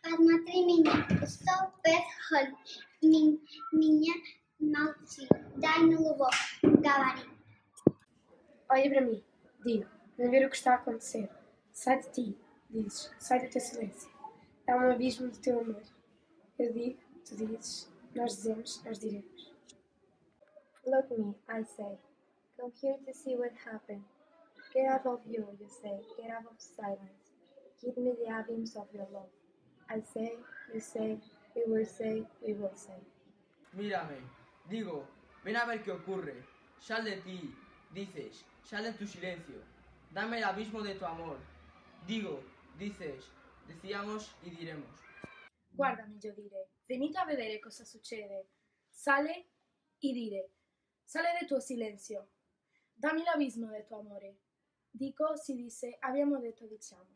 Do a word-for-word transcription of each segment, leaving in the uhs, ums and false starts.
Padmatrimini, στο Πεθχόλ, minha maldição, dai-me louvor, Gabari. Olha para mim, digo, vem ver o que está a acontecer. Sai de ti, dizes, sai do teu silêncio. Dá um abismo do teu amor. Eu digo, tu dizes, nós dizemos, nós diremos. Look me, I say, come here to see what happened. Get out of you, you say, get out of silence. Give me the abysms of your love. I say, you say, we will say, we will say. Mírame, digo, ven a ver qué ocurre. Sal de ti, dices, sal de tu silencio. Dame el abismo de tu amor. Digo, dices, decíamos y diremos. Guardami, io direi, venite a vedere cosa succede. Sale y dire, sale del tuo silenzio. Dammi l'abismo del tuo amore. Dico, si dice, abbiamo detto, diciamo.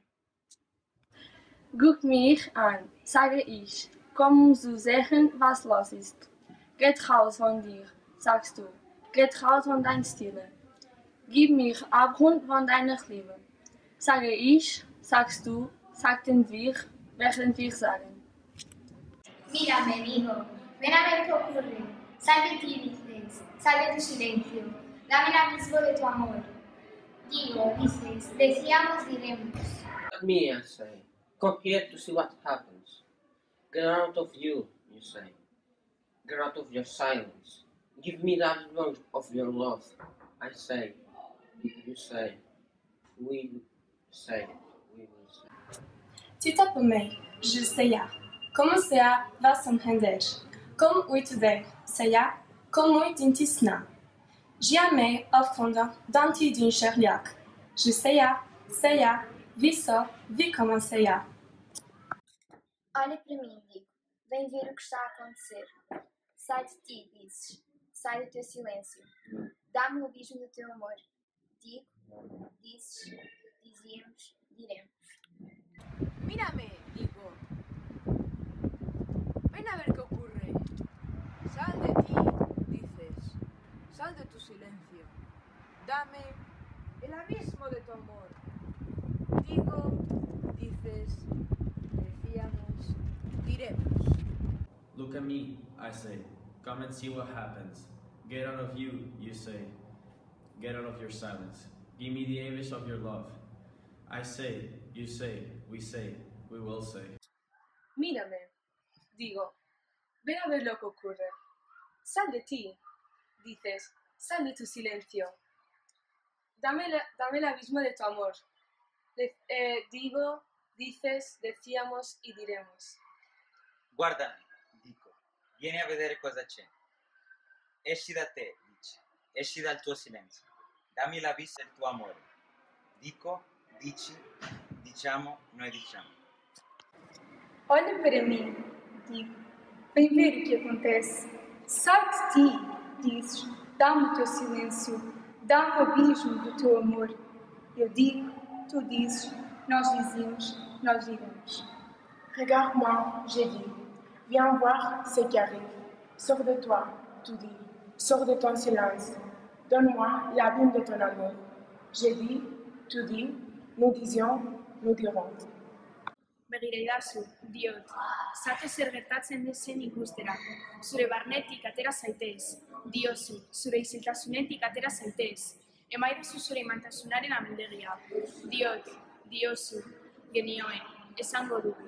Guck mich an, sage ich, komm zu sehen, was los ist. Geht raus von dir, sagst du, geht raus von deinem Stile. Gib mich Abgrund von deiner Liebe. Sage ich, sagst du, sagten wir, werden wir sagen. Mírame, digo, ven a ver qué ocurre. Sal de ti, dices, sal de tu silencio. Dame el abismo de tu amor. Digo, dices, decíamos, diremos. Let me, I say, come here to see what happens. Get out of you, you say. Get out of your silence. Give me that word of your love. I say, you say, we say, we will say. Tu t'appelles, je sais. Como sea, vas entender. Como uit ver, seja, como uit intisna. Jamais au fond d'un d'un cherliac. Je sais, seja, vi só, vi como seja. Olha para mim, digo, vem ver o que está a acontecer. Sai de ti, dizes, sai do teu silêncio. Dá-me o abismo do teu amor. Digo, dizes, dizíamos, diremos. Mírame, digo. Ven a ver qué ocurre. Sal de ti, dices. Sal de tu silencio. Dame el abismo de tu amor. Digo, dices, decíamos, diremos. Look at me, I say. Come and see what happens. Get out of you, you say. Get out of your silence. Give me the image of your love. I say, you say, we say, we will say. Mírame, digo, ven a ver lo que ocurre. Sal de ti, dices, sal de tu silencio. Dame, la, dame el abismo de tu amor. De, eh, digo, dices, decíamos y diremos. Guardami, dico, vieni a vedere cosa c'è. Esci da te, dici, esci dal tuo silenzio. Dammi l'abismo del tuo amore. Dico, dici, diciamo, noi diciamo. Olha para mim, digo, vem ver o que acontece. Sai de ti, dizes, dá-me o teu silêncio, dá-me o abismo do teu amor. Eu digo, tu dizes, nós dizemos, nós diremos. Regarde-moi, j'ai dit, viens voir ce qui arrive. Sors de toi, tu dis, sors de ton silence. Donne-moi l'abîme de ton amour. J'ai dit, tu dis, nous disions, nous dirons. Begiraidazu, diot, zate zer gertatzen dezen ikustera. Zure barnetik atera zaitez, diozu, zure isiltasunetik atera zaitez. Emaidazu zure imantasunaren ameldegia. Diot, diozu, genioen, esango dugu.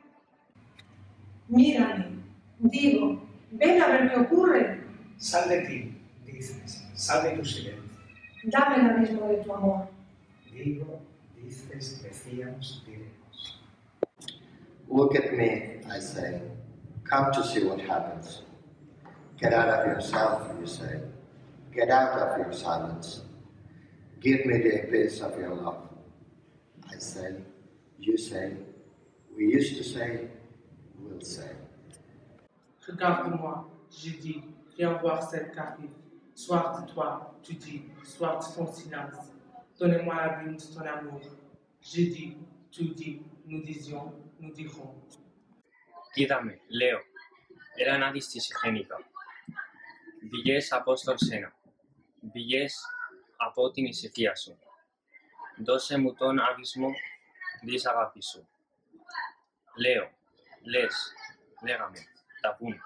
Mírame, digo, ven a ver qué ocurre. Sal de ti, dices, sal de tu silencio. Dame el abismo de tu amor. Digo, dices, decíamos, diremos. Look at me, I say. Come to see what happens. Get out of yourself, you say. Get out of your silence. Give me the abyss of your love. I say, you say, we used to say, we'll say. Regarde-moi, je dis, viens voir cette qu'arrive. Soir de toi, tu dis, soir de ton silence. Donnez-moi l'abîme de ton amour. Je dis, tu dis, nous disions, nous dirons. Είδαμε, λέω, έλα να δεις τη συγχένηκα. Βγες από στον σένα. Βγες από την ησυχία σου. Δώσε μου τον αβυσμό της αγάπης σου. Λέω, Les, légame, tapuno.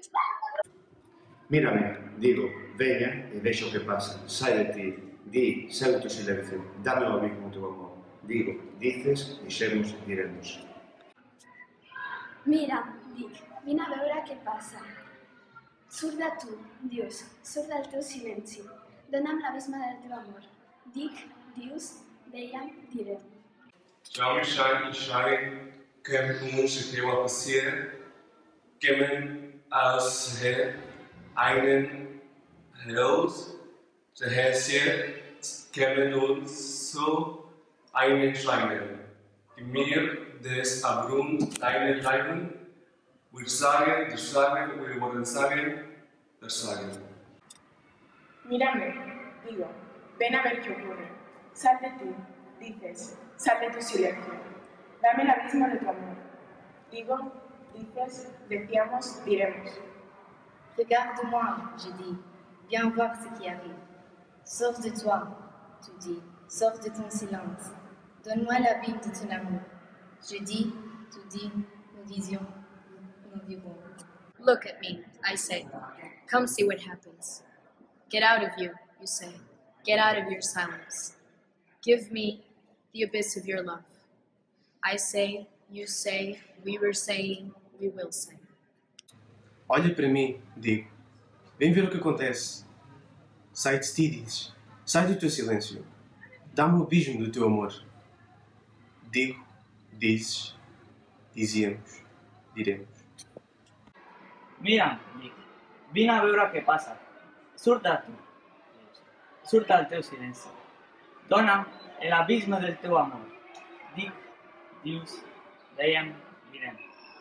Mírame, digo, veña e vexo o que pasa. Sai de ti, di, sai do teu silencio, dame ao abismo o teu amor. Digo, dices, dixemos, diremos. Mira, dic, vine a veure què passa. Surt de tu, dius, surt del teu silenci. Dóna'm l'abisme del teu amor. Dic, dius, dèiem, direm. Schau schein, schein, kem nun schifewa passier, kemen aus her, einen heraus, der Herr kemen uns so einen Scheine. Mir des Abgrund deinen Leiden, wir sagen, wir sagen, wir wollen sagen, wir sagen. Mírame, digo, ven a ver qué ocurre. Sal de ti, dices, sal de tu silencio. Dame el abismo de tu amor. Digo, dices, decíamos, diremos. Regarde-moi, je dis, viens voir ce qui arrive. Sors de toi, tu dis, sors de ton silence. Donne-moi l'abîme de ton amour. Je dis, tu dis, nous disions, nous dirons. Look at me, I say. Come see what happens. Get out of you, you say. Get out of your silence. Give me the abyss of your love. I say, you say, we were saying, we will say. Olha para mim, digo. Vem ver o que acontece. Sai de ti, dizes. Sai do teu silêncio. Dá-me o abismo do teu amor. Digo, dizes, dizíamos, diremos. Mira, dic, vine a veure què passa. Surt de tu. Surt del teu silenci. Dóna'm l'abisme del teu amor. Dic, dius, dèiem, direm.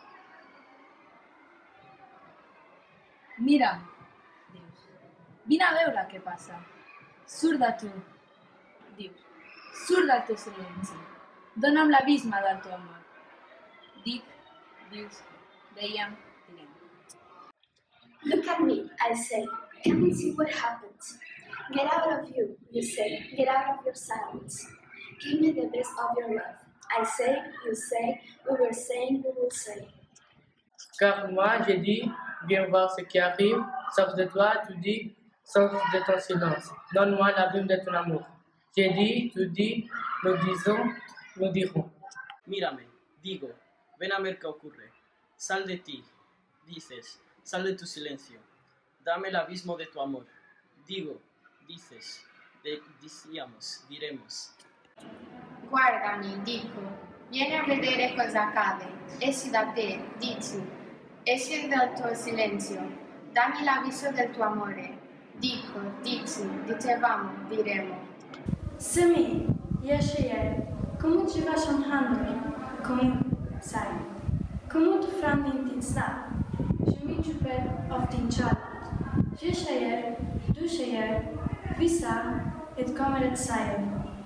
Mira, dius, vine a veure què passa. Surt de tu, dius, surt del teu silenci. Dóna'm l'abisme del teu amor. Dic, dius, dèiem, direm. Look at me, I say. Come and see what happens. Get out of you, you say. Get out of your silence. Give me the best of your love. I say, you say, we were saying, we will say. Car moi, j'ai dit, viens voir ce qui arrive. Sors de toi, tu dis, sors de ton silence. Donne-moi l'abîme de ton amour. J'ai dit, tu dis, nous disons, nous dirons. Mírame, digo, ven a ver qué ocurre. Sal de ti, dices, sal de tu silencio. Dame el abismo de tu amor. Digo, dices, de, decíamos, diremos. Guardami, dico, vieni a vedere cosa accade. Esci da te, dici, esci dal tuo silenzio. Dammi l'avviso del tuo amore. Dico, dici, dicevamo, diremo. Sami, Yeshiel, como tu vas honrando, como sai, como tu frando in din sna, je mi jupe of din chalat, je shayer, du shayer, visa, et comme et sayer.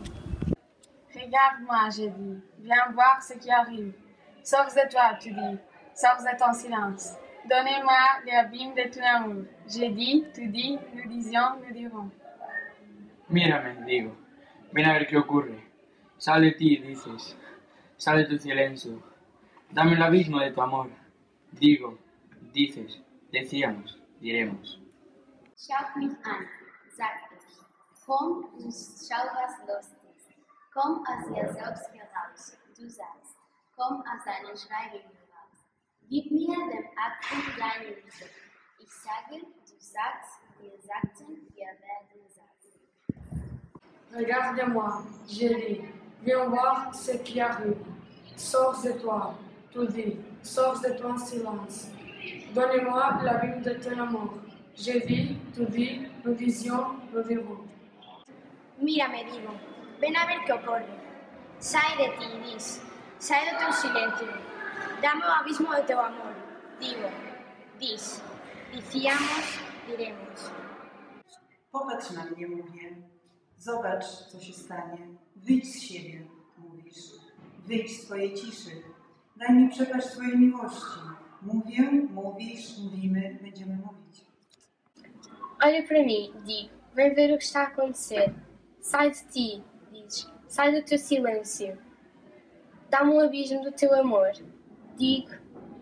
Regarde-moi, j'ai dit, viens voir ce qui arrive. Sors de toi, tu dis, sors de ton silence. Donnez-moi l'abîme de ton amour. J'ai dit, tu dis, nous disions, nous dirons. Mírame, digo, ven a ver qué ocurre. Sal de ti, dices, sal de tu silencio. Dame el abismo de tu amor. Digo, dices, decíamos, diremos. Schaut mich an, sagt ich. Komm und schau, was los ist. Komm aus dir selbst heraus, du sagst. Komm aus deinem Schweigen heraus. Gib mir dem Atem deine Liebe. Ich sage, du sagst, wir sagten, wir werden sagen. Regarde-moi, j'ai dit, viens voir ce qui arrive. Sors de toi, tu dis, sors de ton silence. Donne-moi l'abîme de ton amour. J'ai dit, tu dis, nous disions, nous dirons. Mírame, digo, ven a ver qué ocurre. Sai de ti, dis, sai de tu silencio. Dame el abismo de tu amor. Digo, dis, decíamos, diremos. Popatrz na mnie, mówię. Zobacz, co się stanie. Wyjdź z siebie, mówisz. Wyjdź z swojej ciszy. Daj mi przekaz swojej miłości. Mówię, mówisz, mówimy, będziemy mówić. Olha para mim, digo, vem ver o que está a acontecer. Sai de ti, dizes, sai do teu silêncio. Dá-me um abismo do teu amor. Digo,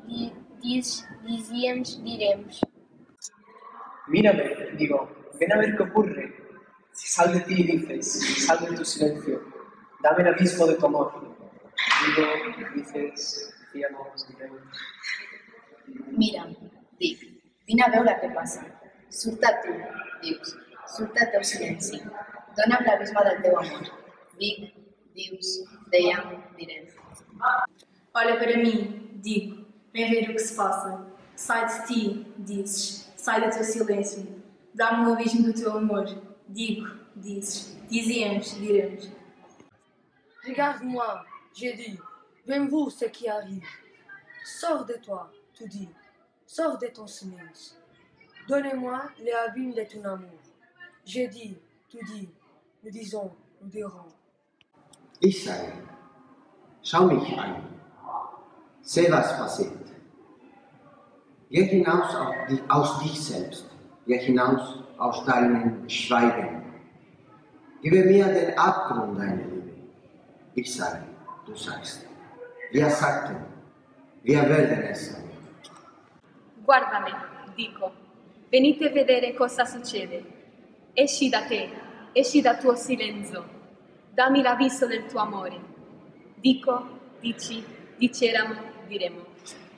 di, diz, dizíamos, diremos. Mírame, digo, ven a ver qué ocurre. Si sal de ti y dices, sal de tu silencio, dame el abismo de tu amor. Digo, dices, decíamos, diremos. Mira, dic, vine a veure què passa. Surt a tu, dius, surt al teu silenci. Dona'm l'abisme del teu amor. Dic, dius, dèiem, direm. Olha para mim, digo, vem ver o que se passa. Sai de ti, dizes, sai do teu silêncio. Dá-me o abismo do teu amor. Digo, dizes, dizíamos, diremos. Regarde-moi, j'ai dit, viens voir ce qui arrive. Sors de toi, tu dis, sors de ton silence. Donnez-moi les abîmes de ton amour. J'ai dit, tu dis, nous disons, nous dirons. Ich sage, schau mich an. Seh, was passiert. Geh hinaus aus, dich, aus dich selbst. Geh hinaus aus deinem Schweigen. Gebe mir den Abgrund deiner Liebe. Ich sage, du sagst. Wir sagten, wir werden es sein. Guardami, dico, venite a vedere cosa succede. Esci da te, esci dal tuo silenzio. Dammi l'avviso del tuo amore. Dico, dici, diceramo, diremo.